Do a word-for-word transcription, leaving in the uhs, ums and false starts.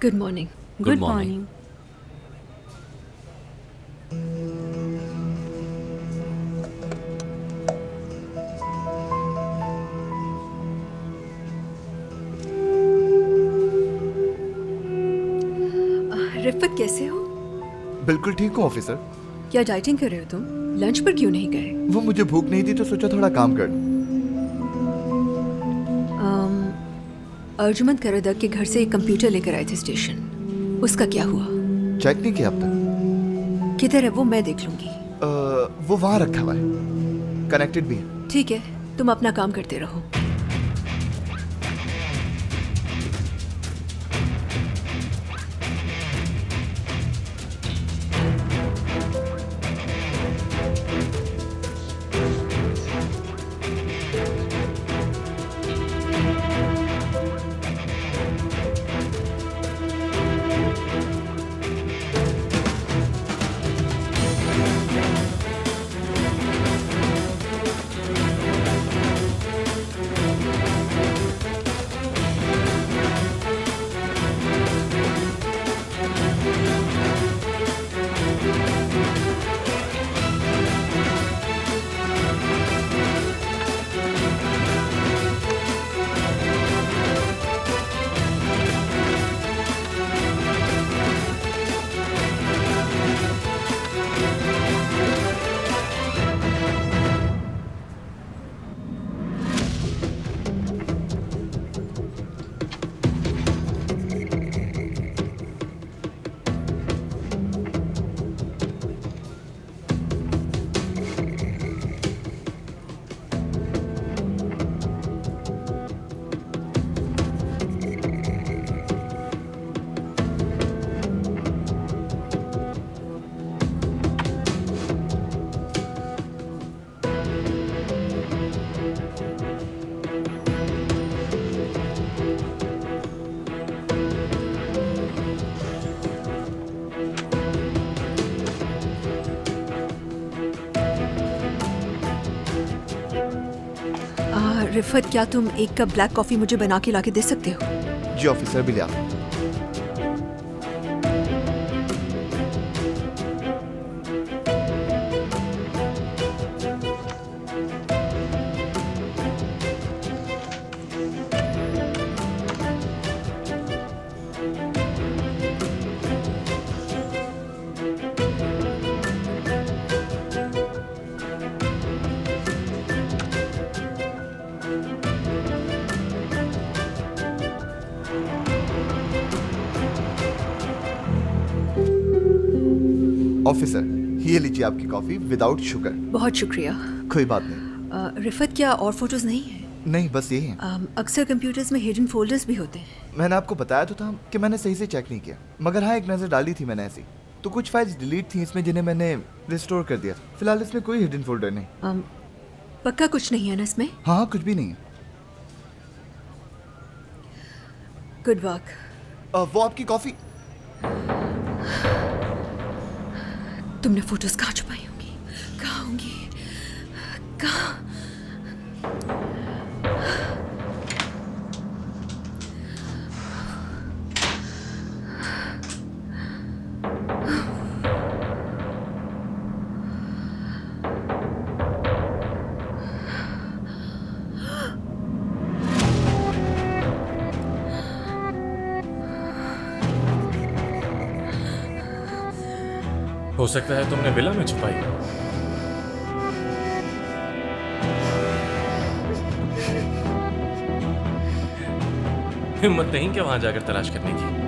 Good morning. Good morning. Rifat कैसे हो? बिल्कुल ठीक हूँ ऑफिसर। क्या डाइटिंग कर रहे हो तुम? लंच पर क्यों नहीं गए? वो मुझे भूख नहीं थी तो सोचा थोड़ा काम कर। अर्जुमंद करदक के घर से एक कंप्यूटर लेकर आए थे स्टेशन, उसका क्या हुआ? चेक नहीं किया अब तक। किधर है वो? मैं देख लूंगी। आ, वो वहाँ रखा हुआ है, कनेक्टेड भी है। ठीक है, तुम अपना काम करते रहो। रिफत, क्या तुम एक कप ब्लैक कॉफी मुझे बना के लाके दे सकते हो? जी ऑफिसर, भी ले आओ। ऑफिसर, ये लीजिए आपकी कॉफी विदाउट शुगर। बहुत शुक्रिया। कोई बात नहीं। रिफत, क्या और फोटोज नहीं है? नहीं, बस यही है। अक्सर कंप्यूटर्स में हिडन फोल्डर्स भी होते हैं। मैंने आपको बताया तो था कि मैंने सही से चेक नहीं किया, मगर हाँ एक नजर डाली थी मैंने ऐसी। तो कुछ फाइल्स डिलीट थी इसमें जिन्हें मैंने रिस्टोर कर दिया। फिलहाल इसमें कोई हिडन फोल्डर नहीं। um, पक्का कुछ नहीं है ना इसमें? हाँ हाँ, कुछ भी नहीं है। Good work. वो आपकी कॉफी। तुमने फोटोज कहाँ छुपाई होंगी? कहाँ होंगी? कहाँ? हो सकता है तुमने विला में छुपाई। हिम्मत नहीं क्या वहां जाकर तलाश करने की?